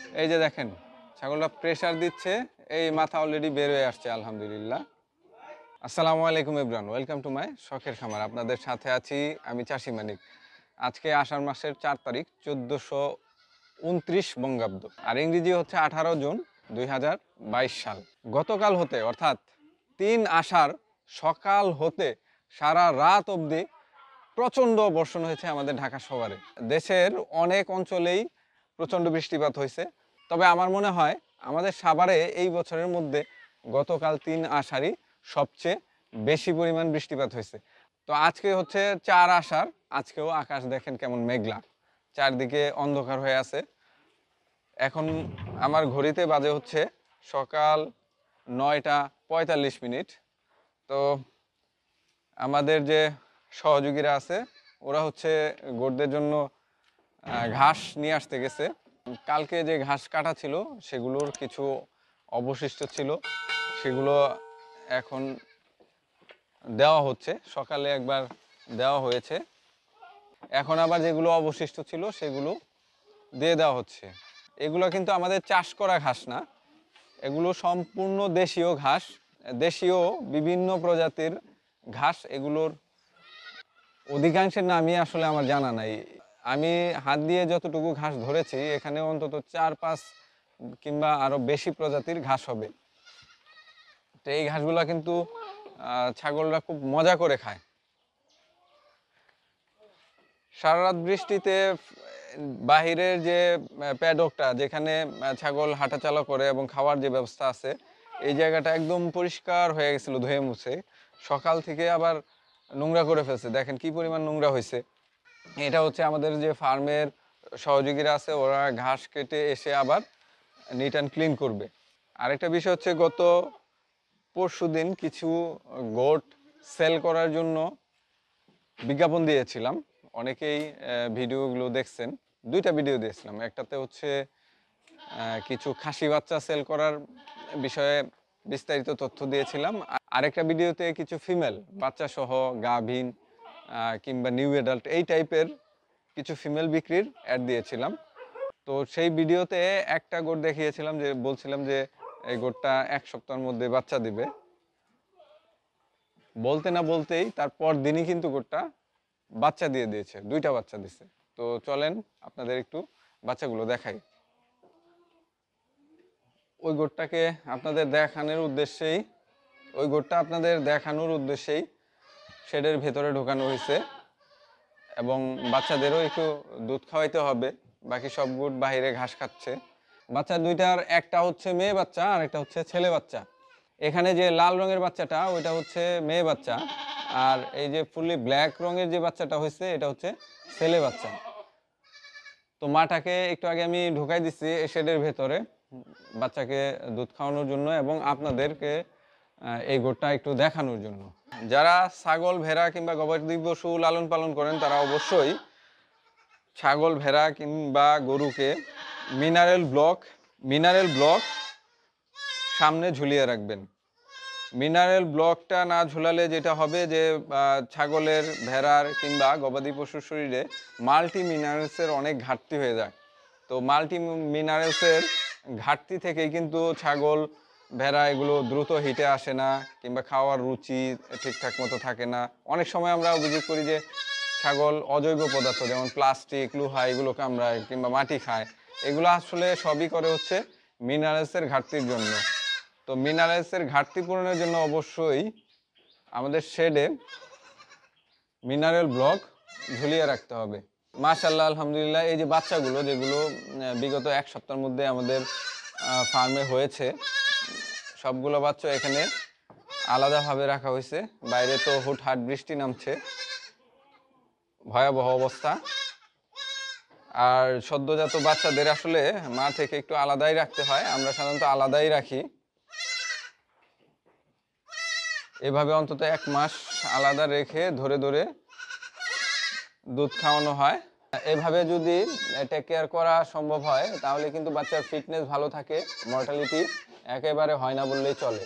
এই যে দেখেন ছাগলটা প্রেসার দিচ্ছে, এই মাথা অলরেডি বের হয়ে আসছে আলহামদুলিল্লাহ। আসসালামু আলাইকুম এভরিওয়ান, ওয়েলকাম টু মাই শখের খামার। আপনাদের সাথে আছি আমি চাষি মানিক। আজকে আষাঢ় মাসের 4 তারিখ 1429 বঙ্গাব্দ, আর ইংরেজি হচ্ছে 18 জুন 2022 সাল। গতকাল হতে অর্থাৎ 3 আষাঢ় সকাল হতে সারা রাত অবধি প্রচণ্ড বর্ষণ হয়েছে আমাদের ঢাকা শহরে। দেশের অনেক অঞ্চলেই প্রচণ্ড বৃষ্টিপাত হয়েছে, তবে আমার মনে হয় আমাদের সাভারে এই বছরের মধ্যে গতকাল 3 আষাঢ়ই সবচেয়ে বেশি পরিমাণ বৃষ্টিপাত হয়েছে। তো আজকে হচ্ছে 4 আষাঢ়, আজকেও আকাশ দেখেন কেমন মেঘলা, চারদিকে অন্ধকার হয়ে আছে। এখন আমার ঘড়িতে বাজে হচ্ছে সকাল 9টা 45 মিনিট। তো আমাদের যে সহযোগীরা আছে ওরা হচ্ছে গরুদের জন্য ঘাস নিয়ে আসতে গেছে। কালকে যে ঘাস কাটা ছিল সেগুলোর কিছু অবশিষ্ট ছিল, সেগুলো এখন দেওয়া হচ্ছে। সকালে একবার দেওয়া হয়েছে, এখন আবার যেগুলো অবশিষ্ট ছিল সেগুলো দিয়ে দেওয়া হচ্ছে। এগুলো কিন্তু আমাদের চাষ করা ঘাস না, এগুলো সম্পূর্ণ দেশীয় ঘাস, দেশীয় বিভিন্ন প্রজাতির ঘাস। এগুলোর অধিকাংশের নামই আসলে আমার জানা নাই। আমি হাত দিয়ে যতটুকু ঘাস ধরেছি এখানে অন্তত 4-5 কিংবা আরো বেশি প্রজাতির ঘাস হবে। তো এই ঘাসগুলা কিন্তু ছাগলরা খুব মজা করে খায়। সারা রাত বৃষ্টিতে বাহিরের যে প্যাডকটা, যেখানে ছাগল হাঁটাচলা করে এবং খাওয়ার যে ব্যবস্থা আছে, এই জায়গাটা একদম পরিষ্কার হয়ে গেছিল ধুয়ে মুছে। সকাল থেকে আবার নোংরা করে ফেলছে, দেখেন কি পরিমাণ নোংরা হয়েছে। এটা হচ্ছে আমাদের যে ফার্মের সহযোগীরা আছে, ওরা ঘাস কেটে এসে আবার নিট অ্যান্ড ক্লিন করবে। আরেকটা বিষয় হচ্ছে, গত পরশুদিন কিছু গোট সেল করার জন্য বিজ্ঞাপন দিয়েছিলাম, অনেকেই ভিডিওগুলো দেখছেন। 2টা ভিডিও দিয়েছিলাম, একটাতে হচ্ছে কিছু খাসি বাচ্চা সেল করার বিষয়ে বিস্তারিত তথ্য দিয়েছিলাম, আরেকটা ভিডিওতে কিছু ফিমেল বাচ্চা সহ গাভীন কিংবা নিউ অ্যাডাল্ট এই টাইপের কিছু ফিমেল বিক্রির অ্যাড দিয়েছিলাম। তো সেই ভিডিওতে একটা গোট দেখিয়েছিলাম, যে বলছিলাম যে এই গোটটা 1 সপ্তাহের মধ্যে বাচ্চা দিবে। বলতে না বলতেই তারপর দিনই কিন্তু গোটটা বাচ্চা দিয়ে দিয়েছে, 2টা বাচ্চা দিছে। তো চলেন আপনাদের একটু বাচ্চাগুলো দেখাই। ওই গোটটাকে আপনাদের দেখানোর উদ্দেশ্যেই শেডের ভেতরে ঢোকানো হয়েছে, এবং বাচ্চাদেরও একটু দুধ খাওয়াইতে হবে। বাকি সব গোট বাইরে ঘাস খাচ্ছে। বাচ্চা 2টার একটা হচ্ছে মেয়ে বাচ্চা আর একটা হচ্ছে ছেলে বাচ্চা। এখানে যে লাল রঙের বাচ্চাটা ওইটা হচ্ছে মেয়ে বাচ্চা, আর এই যে ফুললি ব্ল্যাক রঙের যে বাচ্চাটা হয়েছে এটা হচ্ছে ছেলে বাচ্চা। তো মাটাকে একটু আগে আমি ঢুকাই দিচ্ছি শেডের ভেতরে বাচ্চাকে দুধ খাওয়ানোর জন্য এবং আপনাদেরকে এই গোটটা একটু দেখানোর জন্য। যারা ছাগল, ভেড়া কিংবা গবাদি পশু লালন পালন করেন তারা অবশ্যই ছাগল, ভেড়া কিংবা গরুকে মিনারেল ব্লক সামনে ঝুলিয়ে রাখবেন। মিনারেল ব্লকটা না ঝুলালে যেটা হবে যে ছাগলের, ভেড়ার কিংবা গবাদি পশুর শরীরে মাল্টি মিনারেলসের অনেক ঘাটতি হয়ে যায়। তো মাল্টি মিনারেলসের ঘাটতি থেকেই কিন্তু ছাগল, ভেড়া এগুলো দ্রুত হিটে আসে না, কিংবা খাওয়ার রুচি ঠিকঠাক মতো থাকে না। অনেক সময় আমরা অভিযোগ করি যে ছাগল অজৈব পদার্থ যেমন প্লাস্টিক, লোহা এগুলো কামড়ায় কিংবা মাটি খায়। এগুলো আসলে সবই করে হচ্ছে মিনারেলসের ঘাটতির জন্য। তো মিনারেলসের ঘাটতি পূরণের জন্য অবশ্যই আমাদের শেডে মিনারেল ব্লক ঝুলিয়ে রাখতে হবে। মাশাআল্লাহ, আলহামদুলিল্লাহ, এই যে বাচ্চাগুলো যেগুলো বিগত 1 সপ্তাহের মধ্যে আমাদের ফার্মে হয়েছে, সবগুলো বাচ্চা এখানে আলাদাভাবে রাখা হয়েছে। বাইরে তো হুটহাট বৃষ্টি নামছে, ভয়াবহ অবস্থা। আর সদ্যজাত বাচ্চাদের আসলে মা থেকে একটু আলাদাই রাখতে হয়, আমরা সাধারণত আলাদাই রাখি। এভাবে অন্তত 1 মাস আলাদা রেখে ধরে ধরে দুধ খাওয়ানো হয়। এভাবে যদি টেক কেয়ার করা সম্ভব হয় তাহলে কিন্তু বাচ্চার ফিটনেস ভালো থাকে, মর্টালিটি একেবারে হয় না বললেই চলে।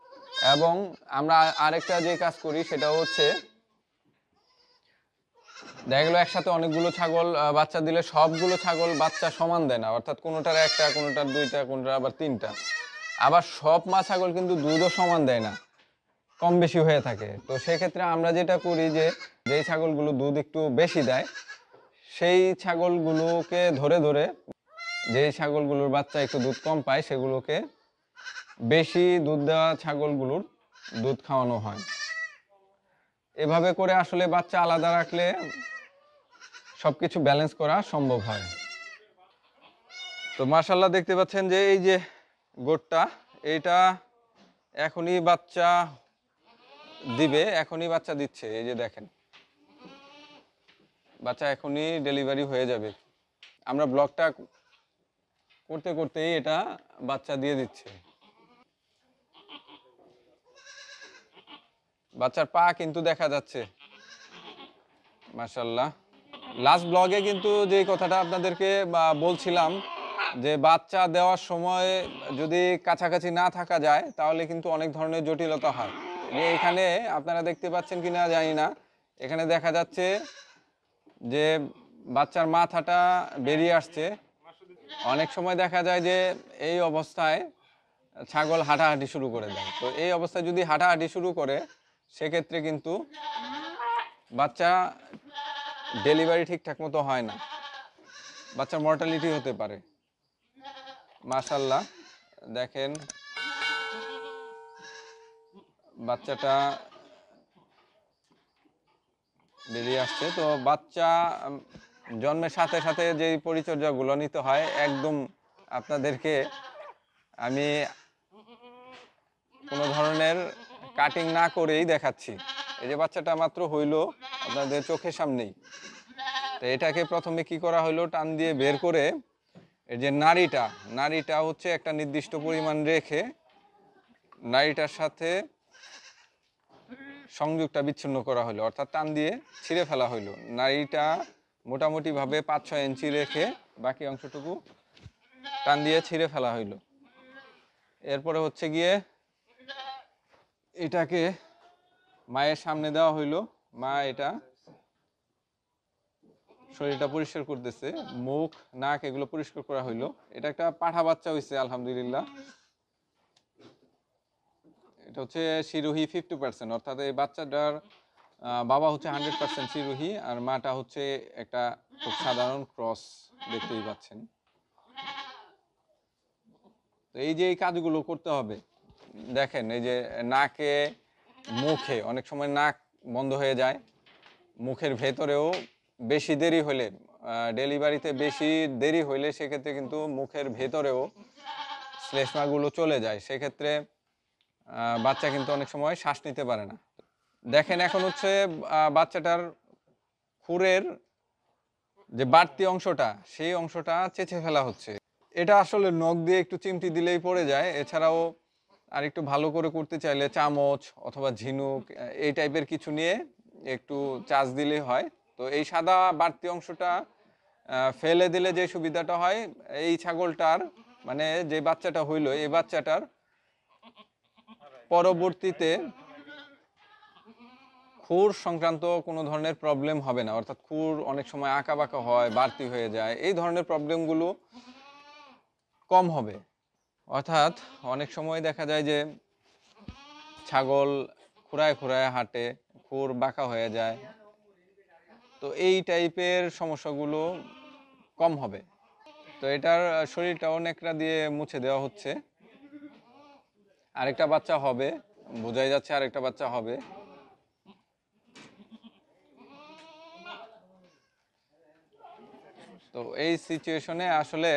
এবং আমরা আরেকটা যে কাজ করি সেটা হচ্ছে দেখা গেলো একসাথে অনেকগুলো ছাগল বাচ্চা দিলে সবগুলো ছাগল বাচ্চা সমান দেয় না, অর্থাৎ কোনোটার একটা, কোনোটার দুইটা, কোনোটার আবার তিনটা। আবার সব মা ছাগল কিন্তু দুধও সমান দেয় না, কম বেশি হয়ে থাকে। তো সেক্ষেত্রে আমরা যেটা করি যে, যেই ছাগলগুলো দুধ একটু বেশি দেয় সেই ছাগলগুলোকে ধরে ধরে, যেই ছাগলগুলোর বাচ্চা একটু দুধ কম পায় সেগুলোকে বেশি দুধ দেওয়া ছাগলগুলোর দুধ খাওয়ানো হয়। এভাবে করে আসলে বাচ্চা আলাদা রাখলে সবকিছু ব্যালেন্স করা সম্ভব হয়। তো মাশাআল্লাহ দেখতে পাচ্ছেন যে এই যে গোটটা, এইটা এখনই বাচ্চা দিবে, এখনই বাচ্চা দিচ্ছে। এই যে দেখেন, বাচ্চা এখনই ডেলিভারি হয়ে যাবে। আমরা ব্লগটা করতে করতেই এটা বাচ্চা দিয়ে দিচ্ছে। বাচ্চার পা কিন্তু দেখা যাচ্ছে মাশাআল্লাহ। লাস্ট ব্লগে কিন্তু যে কথাটা আপনাদেরকে বলছিলাম যে বাচ্চা দেওয়ার সময় যদি কাছাকাছি না থাকা যায় তাহলে কিন্তু অনেক ধরনের জটিলতা হয়। এখানে আপনারা দেখতে পাচ্ছেন কিনা জানি না, এখানে দেখা যাচ্ছে যে বাচ্চার মাথাটা বেরিয়ে আসছে। অনেক সময় দেখা যায় যে এই অবস্থায় ছাগল হাঁটাহাঁটি শুরু করে দেয়। তো এই অবস্থায় যদি হাঁটাহাঁটি শুরু করে সেক্ষেত্রে কিন্তু বাচ্চা ডেলিভারি ঠিকঠাক মতো হয় না, বাচ্চার মর্টালিটি হতে পারে। মাশাআল্লাহ দেখেন বাচ্চাটা বেরিয়ে আসছে। তো বাচ্চা জন্মের সাথে সাথে যেই পরিচর্যাগুলো নিতে হয় একদম আপনাদেরকে আমি কোনো ধরনের কাটিং না করেই দেখাচ্ছি। এই যে বাচ্চাটা মাত্র হইলো আপনাদের চোখের সামনেই। তো এটাকে প্রথমে কি করা হলো, টান দিয়ে বের করে এই যে নাড়িটা হচ্ছে একটা নির্দিষ্ট পরিমাণ রেখে নাড়িটার সাথে সংযোগটা বিচ্ছিন্ন করা হলো, অর্থাৎ টান দিয়ে ছিঁড়ে ফেলা হইলো। নাড়িটা মোটামুটিভাবে 5-6 ইঞ্চি রেখে বাকি অংশটুকু টান দিয়ে ছিঁড়ে ফেলা হইলো। এরপরে হচ্ছে গিয়ে এটাকে মায়ের সামনে দেওয়া হইলো। মা এটা শরীরটা পরিষ্কার করতেছে, মুখ নাক এগুলো পরিষ্কার করা হইলো। এটা একটা পাঠা বাচ্চা হয়েছে আলহামদুলিল্লাহ। এটা হচ্ছে শিরোহী 50%, অর্থাৎ এই বাচ্চাটার বাবা হচ্ছে 100% শিরোহী আর মাটা হচ্ছে একটা খুব সাধারণ ক্রস, দেখতেই পাচ্ছেন। তো এই যে এই কাজগুলো করতে হবে, দেখেন এই যে নাকে মুখে অনেক সময় নাক বন্ধ হয়ে যায়, মুখের ভেতরেও বেশি দেরি হলে ডেলিভারিতে বেশি দেরি হইলে সেক্ষেত্রে কিন্তু মুখের ভেতরেও শ্লেষ্মাগুলো চলে যায়, সেক্ষেত্রে বাচ্চা কিন্তু অনেক সময় শ্বাস নিতে পারে না। দেখেন এখন হচ্ছে বাচ্চাটার খুরের যে বাড়তি অংশটা সেই অংশটা চেঁচে ফেলা হচ্ছে। এটা আসলে নখ দিয়ে একটু চিমটি দিলেই পড়ে যায়। এছাড়াও আর একটু ভালো করে করতে চাইলে চামচ অথবা ঝিনুক এই টাইপের কিছু নিয়ে একটু চাষ দিলেই হয়। তো এই সাদা বাড়তি অংশটা ফেলে দিলে যে সুবিধাটা হয়, এই ছাগলটার মানে যে বাচ্চাটা হইলো এই বাচ্চাটার পরবর্তীতে খুর সংক্রান্ত কোনো ধরনের প্রবলেম হবে না, অর্থাৎ খুর অনেক সময় আঁকা বাঁকা হয়, বাড়তি হয়ে যায়, এই ধরনের প্রবলেমগুলো কম হবে। অর্থাৎ অনেক সময় দেখা যায় যে ছাগল খুঁড়ায় খুঁড়ায় হাঁটে, খুর বাঁকা হয়ে যায়, তো এই টাইপের সমস্যাগুলো কম হবে। তো এটার শরীরটা অনেকটা দিয়ে মুছে দেওয়া হচ্ছে। আরেকটা বাচ্চা হবে, বোঝাই যাচ্ছে আরেকটা বাচ্চা হবে। তো এই সিচুয়েশনে আসলে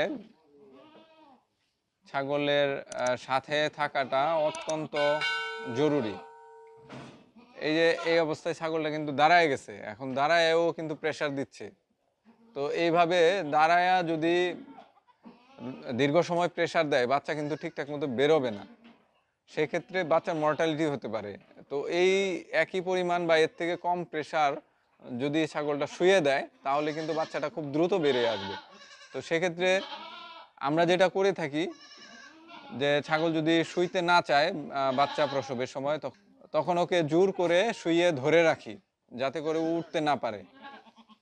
ছাগলের সাথে থাকাটা অত্যন্ত জরুরি। এই যে এই অবস্থায় ছাগলটা কিন্তু দাঁড়ায় গেছে, এখন দাঁড়ায়ও কিন্তু প্রেসার দিচ্ছে। তো এইভাবে দাঁড়ায়া যদি দীর্ঘ সময় প্রেসার দেয় বাচ্চা কিন্তু ঠিকঠাক মতো বেরোবে না, সেক্ষেত্রে বাচ্চার মর্টালিটি হতে পারে। তো এই একই পরিমাণ বা এর থেকে কম প্রেসার যদি ছাগলটা শুয়ে দেয় তাহলে কিন্তু বাচ্চাটা খুব দ্রুত বেরিয়ে আসবে। তো সেক্ষেত্রে আমরা যেটা করে থাকি যে ছাগল যদি শুইতে না চায় বাচ্চা প্রসবের সময়, তখন ওকে জোর করে শুইয়ে ধরে রাখি যাতে করে উঠতে না পারে।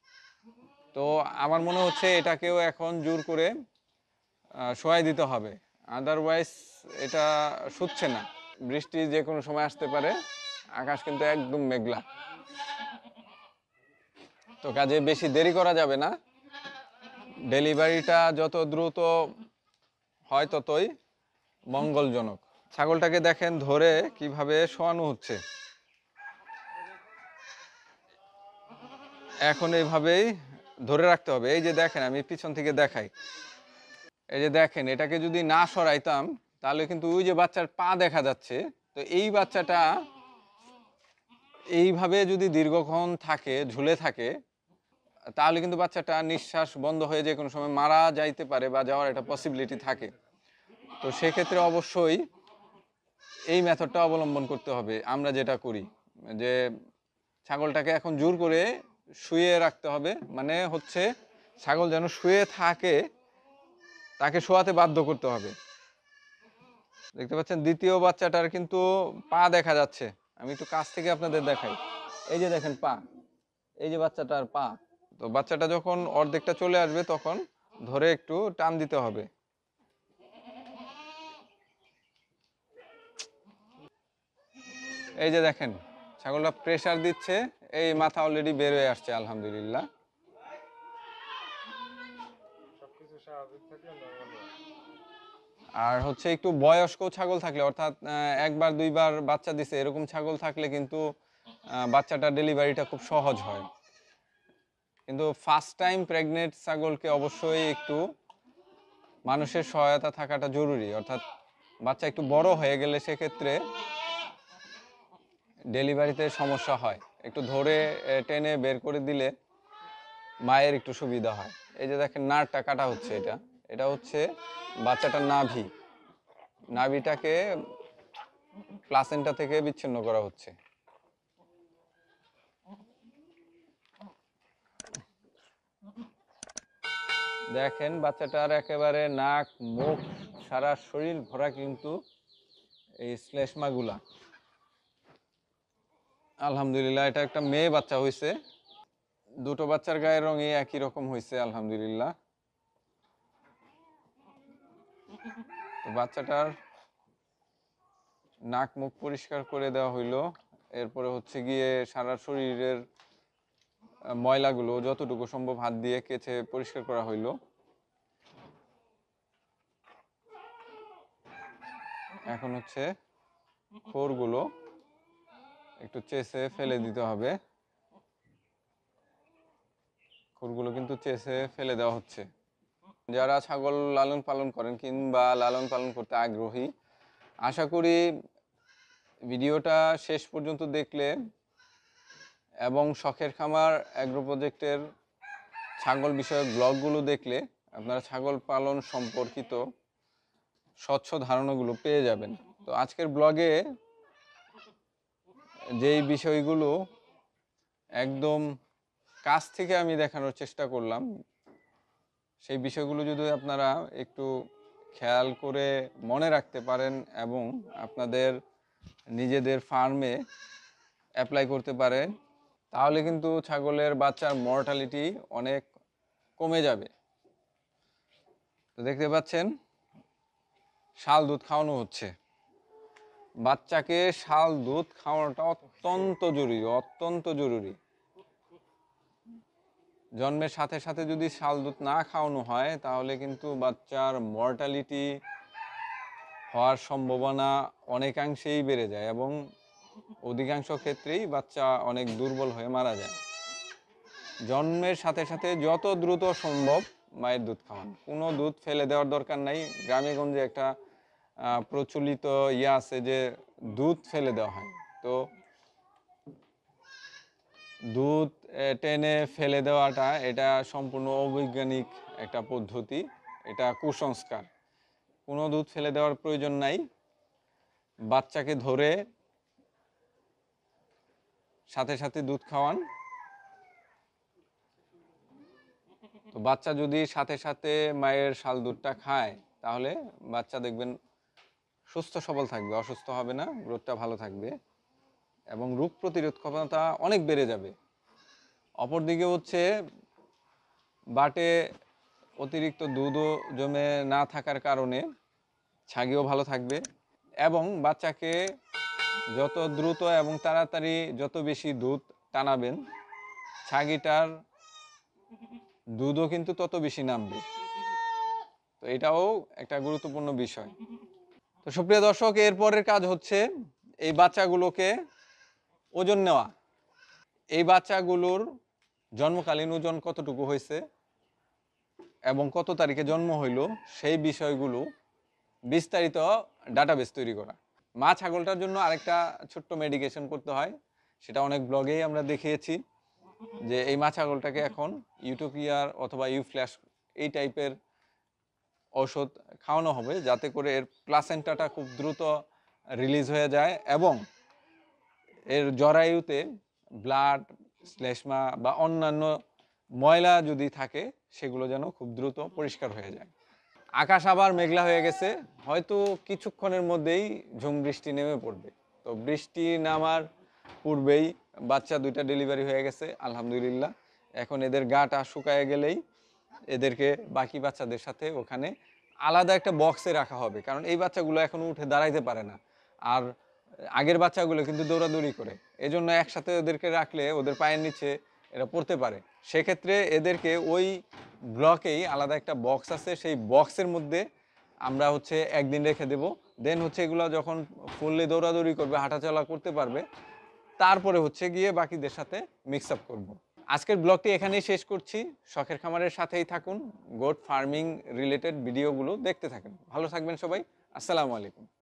তো আমার মনে হচ্ছে এটাকেও এখন জোর করে শোয়াই দিতে হবে, আদারওয়াইজ এটা শুচ্ছে না। বৃষ্টি যে কোনো সময় আসতে পারে, আকাশ কিন্তু একদম মেঘলা। তো কাজে বেশি দেরি করা যাবে না, ডেলিভারিটা যত দ্রুত হয় ততই মঙ্গলজনক। ছাগলটাকে দেখেন ধরে কিভাবে শোয়ানো হচ্ছে, এখন এইভাবেই ধরে রাখতে হবে। এই যে দেখেন, আমি পিছন থেকে দেখাই, এই যে দেখেন, এটাকে যদি না সরাইতাম তাহলে কিন্তু ওই যে বাচ্চার পা দেখা যাচ্ছে, তো এই বাচ্চাটা এইভাবে যদি দীর্ঘক্ষণ থাকে, ঝুলে থাকে, তাহলে কিন্তু বাচ্চাটা নিঃশ্বাস বন্ধ হয়ে যে কোনো সময় মারা যাইতে পারে বা যাওয়ার একটা পসিবিলিটি থাকে। তো সেক্ষেত্রে অবশ্যই এই মেথডটা অবলম্বন করতে হবে। আমরা যেটা করি যে ছাগলটাকে এখন জোর করে শুয়ে রাখতে হবে, মানে হচ্ছে ছাগল যেন শুয়ে থাকে, তাকে শোয়াতে বাধ্য করতে হবে। দেখতে পাচ্ছেন দ্বিতীয় বাচ্চাটার কিন্তু পা দেখা যাচ্ছে, আমি একটু কাছ থেকে আপনাদের দেখাই। এই যে দেখেন পা, এই যে বাচ্চাটার পা। তো বাচ্চাটা যখন অর্ধেকটা চলে আসবে তখন ধরে একটু টান দিতে হবে। এই যে দেখেন, ছাগলটা প্রেসার দিচ্ছে, এই মাথা অলরেডি বের হয়ে আসছে, আলহামদুলিল্লাহ। আর হচ্ছে একটু বয়স্ক ছাগল থাকলে, অর্থাৎ একবার দুইবার বাচ্চা দিছে এরকম ছাগল থাকলে কিন্তু বাচ্চাটা ডেলিভারিটা খুব সহজ হয়। কিন্তু ফার্স্ট টাইম প্রেগনেন্ট ছাগলকে অবশ্যই একটু মানুষের সহায়তা থাকাটা জরুরি, অর্থাৎ বাচ্চা একটু বড় হয়ে গেলে সেক্ষেত্রে ডেলিভারিতে সমস্যা হয়, একটু ধরে টেনে বের করে দিলে মায়ের একটু সুবিধা হয়। এই যে দেখেন নাড়টা কাটা হচ্ছে, এটা এটা হচ্ছে বাচ্চাটার নাভি, নাভিটাকে প্লাসেন্টা থেকে বিচ্ছিন্ন করা হচ্ছে। দেখেন বাচ্চাটার একেবারে নাক, মুখ, সারা শরীর ভরা কিন্তু এই শ্লেষ্মাগুলা। আলহামদুলিল্লাহ, এটা একটা মেয়ে বাচ্চা হয়েছে। দুটো বাচ্চার গায়ের রঙই একই রকম হয়েছে, আলহামদুলিল্লাহ। তো বাচ্চাটার নাক মুখ পরিষ্কার করে দেওয়া হইলো, এরপরে হচ্ছে গিয়ে সারা শরীরের ময়লাগুলো যতটুকু সম্ভব হাত দিয়ে কেচে পরিষ্কার করা হইলো। এখন হচ্ছে খোরগুলো একটু চেষে ফেলে দিতে হবে, খোরগুলো কিন্তু চেষে ফেলে দেওয়া হচ্ছে। যারা ছাগল লালন পালন করেন কিংবা লালন পালন করতে আগ্রহী, আশা করি ভিডিওটা শেষ পর্যন্ত দেখলে এবং শখের খামার অ্যাগ্রো প্রজেক্টের ছাগল বিষয়ক ব্লগগুলো দেখলে আপনারা ছাগল পালন সম্পর্কিত স্বচ্ছ ধারণাগুলো পেয়ে যাবেন। তো আজকের ব্লগে যেই বিষয়গুলো একদম কাছ থেকে আমি দেখানোর চেষ্টা করলাম, সেই বিষয়গুলো যদি আপনারা একটু খেয়াল করে মনে রাখতে পারেন এবং আপনাদের নিজেদের ফার্মে অ্যাপ্লাই করতে পারেন, তাহলে কিন্তু ছাগলের বাচ্চার মর্টালিটি অনেক কমে যাবে। তো দেখতে পাচ্ছেন শাল দুধ খাওয়ানো হচ্ছে, বাচ্চাকে শাল দুধ খাওয়ানোটা অত্যন্ত জরুরি, অত্যন্ত জরুরি। জন্মের সাথে সাথে যদি শাল দুধ না খাওয়ানো হয় তাহলে কিন্তু বাচ্চার মর্টালিটি হওয়ার সম্ভাবনা অনেকাংশেই বেড়ে যায় এবং অধিকাংশ ক্ষেত্রেই বাচ্চা অনেক দুর্বল হয়ে মারা যায়। জন্মের সাথে সাথে যত দ্রুত সম্ভব মায়ের দুধ খাওয়ান, কোনো দুধ ফেলে দেওয়ার দরকার নাই। গ্রামে গঞ্জে একটা প্রচলিত ইয়ে আছে যে দুধ ফেলে দেওয়া হয়, তো দুধ টেনে ফেলে দেওয়াটা এটা সম্পূর্ণ অবৈজ্ঞানিক একটা পদ্ধতি, এটা কুসংস্কার। কোনো দুধ ফেলে দেওয়ার প্রয়োজন নাই, বাচ্চাকে ধরে সাথে সাথে দুধ খাওয়ান। তো বাচ্চা যদি সাথে সাথে মায়ের শাল দুধটা খায় তাহলে বাচ্চা দেখবেন সুস্থ সবল থাকবে, অসুস্থ হবে না, গ্রোথটা ভালো থাকবে এবং রোগ প্রতিরোধ ক্ষমতা অনেক বেড়ে যাবে। অপরদিকে হচ্ছে বাটে অতিরিক্ত দুধও জমে না থাকার কারণে ছাগিও ভালো থাকবে এবং বাচ্চাকে যত দ্রুত এবং তাড়াতাড়ি যত বেশি দুধ টানাবেন ছাগিটার দুধও কিন্তু তত বেশি নামবে। তো এটাও একটা গুরুত্বপূর্ণ বিষয়। তো সুপ্রিয় দর্শক, এরপরের কাজ হচ্ছে এই বাচ্চাগুলোকে ওজন নেওয়া। এই বাচ্চাগুলোর জন্মকালীন ওজন কতটুকু হয়েছে এবং কত তারিখে জন্ম হইল সেই বিষয়গুলো বিস্তারিত ডাটাবেস তৈরি করা। মা ছাগলটার জন্য আরেকটা ছোট্ট মেডিকেশন করতে হয়, সেটা অনেক ব্লগেই আমরা দেখিয়েছি যে এই মা ছাগলটাকে এখন ইউটোপিয়ার অথবা ইউফ্ল্যাশ এই টাইপের ঔষধ খাওয়ানো হবে যাতে করে এর প্লাসেন্টাটা খুব দ্রুত রিলিজ হয়ে যায় এবং এর জরায়ুতে ব্লাড, শ্লেষ্মা বা অন্যান্য ময়লা যদি থাকে সেগুলো যেন খুব দ্রুত পরিষ্কার হয়ে যায়। আকাশ আবার মেঘলা হয়ে গেছে, হয়তো কিছুক্ষণের মধ্যেই ঝুম বৃষ্টি নেমে পড়বে। তো বৃষ্টি নামার পূর্বেই বাচ্চা দুইটা ডেলিভারি হয়ে গেছে আলহামদুলিল্লাহ। এখন এদের গাটা শুকায় গেলেই এদেরকে বাকি বাচ্চাদের সাথে ওখানে আলাদা একটা বক্সে রাখা হবে, কারণ এই বাচ্চাগুলো এখন উঠে দাঁড়াইতে পারে না আর আগের বাচ্চাগুলো কিন্তু দৌড়াদৌড়ি করে, এজন্য একসাথে ওদেরকে রাখলে ওদের পায়ের নিচে এরা পড়তে পারে। সেক্ষেত্রে এদেরকে ওই ব্লকেই আলাদা একটা বক্স আছে, সেই বক্সের মধ্যে আমরা হচ্ছে একদিন রেখে দেব। দেন হচ্ছে এগুলো যখন ফুললি দৌড়াদৌড়ি করবে, হাঁটাচলা করতে পারবে, তারপরে হচ্ছে গিয়ে বাকিদের সাথে মিক্স আপ করবো। আজকের ব্লগটি এখানেই শেষ করছি। শখের খামারের সাথেই থাকুন, গোট ফার্মিং রিলেটেড ভিডিওগুলো দেখতে থাকুন। ভালো থাকবেন সবাই। আসসালামু আলাইকুম।